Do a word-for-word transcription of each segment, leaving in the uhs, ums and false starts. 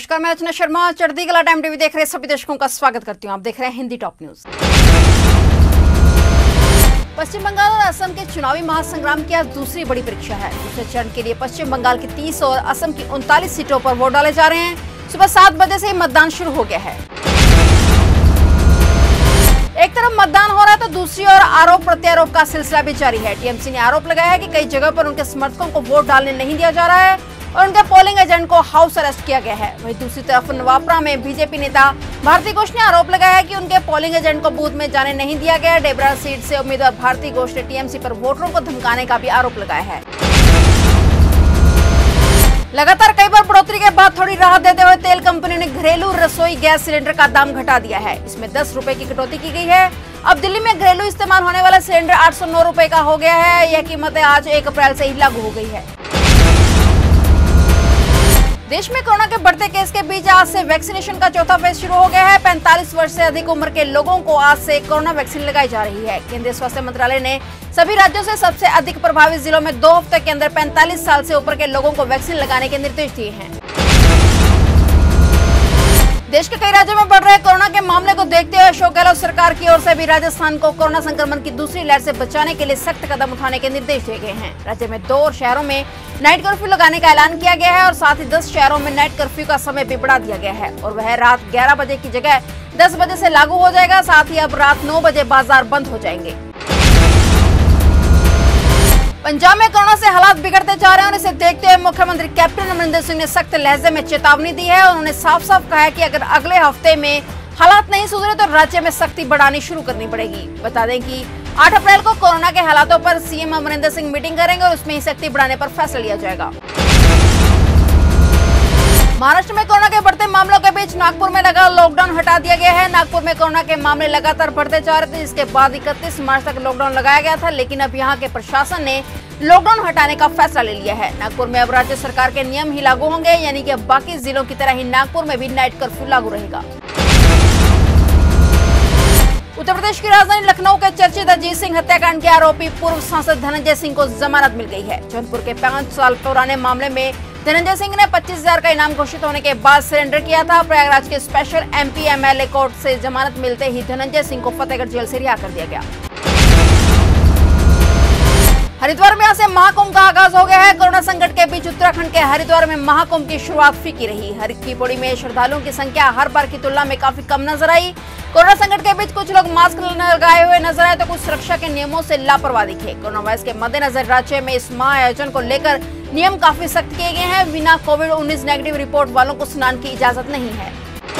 नमस्कार, मैं अर्चना शर्मा। चढ़ती कला टाइम टीवी देख रहे सभी दर्शकों का स्वागत करती हूं। आप देख रहे हैं हिंदी टॉप न्यूज। पश्चिम बंगाल और असम के चुनावी महासंग्राम की आज दूसरी बड़ी परीक्षा है। दूसरे चरण के लिए पश्चिम बंगाल की तीस और असम की उनतालीस सीटों पर वोट डाले जा रहे हैं। सुबह सात बजे से मतदान शुरू हो गया है। एक तरफ मतदान हो रहा है तो दूसरी ओर आरोप प्रत्यारोप का सिलसिला भी जारी है। टीएमसी ने आरोप लगाया है कि कई जगह पर उनके समर्थकों को वोट डालने नहीं दिया जा रहा है और उनके पोलिंग एजेंट को हाउस अरेस्ट किया गया है। वहीं दूसरी तरफ नवापरा में बीजेपी नेता भारती घोष ने आरोप लगाया है कि उनके पोलिंग एजेंट को बूथ में जाने नहीं दिया गया। डेबरा सीट से उम्मीदवार भारती घोष ने टीएमसी पर वोटरों को धमकाने का भी आरोप लगाया है। लगातार कई बार बढ़ोतरी के बाद थोड़ी राहत देते हुए तेल कंपनी ने घरेलू रसोई गैस सिलेंडर का दाम घटा दिया है। इसमें दस रुपए की कटौती की गई है। अब दिल्ली में घरेलू इस्तेमाल होने वाला सिलेंडर आठ सौ नौ रुपए का हो गया है। यह कीमतें आज एक अप्रैल से ही लागू हो गई है। देश में कोरोना के बढ़ते केस के बीच आज से वैक्सीनेशन का चौथा फेज शुरू हो गया है। पैंतालीस वर्ष से अधिक उम्र के लोगों को आज से कोरोना वैक्सीन लगाई जा रही है। केंद्रीय स्वास्थ्य मंत्रालय ने सभी राज्यों से सबसे अधिक प्रभावित जिलों में दो हफ्ते के अंदर पैंतालीस साल से ऊपर के लोगों को वैक्सीन लगाने के निर्देश दिए हैं। देश के कई राज्यों में बढ़ रहे कोरोना के मामले को देखते हुए अशोक गहलोत सरकार की ओर से भी राजस्थान को कोरोना संक्रमण की दूसरी लहर से बचाने के लिए सख्त कदम उठाने के निर्देश दिए गए हैं। राज्य में दो और शहरों में नाइट कर्फ्यू लगाने का ऐलान किया गया है और साथ ही दस शहरों में नाइट कर्फ्यू का समय भी बढ़ा दिया गया है और वह रात ग्यारह बजे की जगह दस बजे से लागू हो जाएगा। साथ ही अब रात नौ बजे बाजार बंद हो जाएंगे। पंजाब में कोरोना से हालात बिगड़ते जा रहे हैं और इसे देखते हुए मुख्यमंत्री कैप्टन अमरिंदर सिंह ने सख्त लहजे में चेतावनी दी है। उन्होंने साफ साफ कहा है कि अगर अगले हफ्ते में हालात नहीं सुधरे तो राज्य में सख्ती बढ़ानी शुरू करनी पड़ेगी। बता दें कि आठ अप्रैल को कोरोना के हालातों पर सीएम अमरिंदर सिंह मीटिंग करेंगे और उसमें ही सख्ती बढ़ाने पर फैसला लिया जाएगा। महाराष्ट्र में कोरोना के बढ़ते मामलों के बीच नागपुर में लगा लॉकडाउन हटा दिया गया है। नागपुर में कोरोना के मामले लगातार बढ़ते जा रहे थे, जिसके बाद इकतीस मार्च तक लॉकडाउन लगाया गया था, लेकिन अब यहां के प्रशासन ने लॉकडाउन हटाने का फैसला ले लिया है। नागपुर में अब राज्य सरकार के नियम ही लागू होंगे, यानी कि अब बाकी जिलों की तरह ही नागपुर में भी नाइट कर्फ्यू लागू रहेगा। उत्तर प्रदेश की राजधानी लखनऊ के चर्चित अजीत सिंह हत्याकांड के आरोपी पूर्व सांसद धनंजय सिंह को जमानत मिल गई है। जौनपुर के पांच साल पुराने मामले में धनंजय सिंह ने पच्चीस हजार का इनाम घोषित होने के बाद सरेंडर किया था। प्रयागराज के स्पेशल एमपी एमएलए कोर्ट से जमानत मिलते ही धनंजय सिंह को फतेहगढ़ जेल से रिहा कर दिया गया। हरिद्वार में आज से महाकुंभ का आगाज हो गया है। कोरोना संकट के बीच उत्तराखंड के हरिद्वार में महाकुंभ की शुरुआत फीकी रही। हर की पौड़ी में श्रद्धालुओं की संख्या हर बार की तुलना में काफी कम नजर आई। कोरोना संकट के बीच कुछ लोग मास्क लगाए हुए नजर आए तो कुछ सुरक्षा के नियमों से लापरवाह दिखे। कोरोना वायरस के मद्देनजर राज्य में इस महाआयोजन को लेकर नियम काफी सख्त किए गए हैं। बिना कोविड उन्नीस नेगेटिव रिपोर्ट वालों को स्नान की इजाजत नहीं है।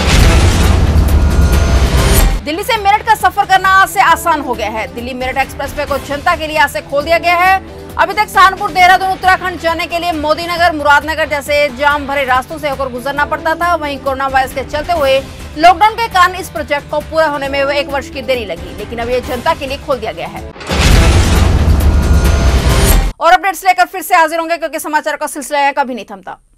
दिल्ली से मेरठ का सफर करना आज से आसान हो गया है। दिल्ली मेरठ एक्सप्रेसवे को जनता के लिए आज से खोल दिया गया है। अभी तक सहारनपुर, देहरादून, उत्तराखंड जाने के लिए मोदीनगर, मुरादनगर जैसे जाम भरे रास्तों से होकर गुजरना पड़ता था। वहीं कोरोना वायरस के चलते हुए लॉकडाउन के कारण इस प्रोजेक्ट को पूरा होने में एक वर्ष की देरी लगी, लेकिन अब ये जनता के लिए खोल दिया गया है। और अपडेट्स लेकर फिर से हाजिर होंगे, क्योंकि समाचार का सिलसिला कभी नहीं थमता।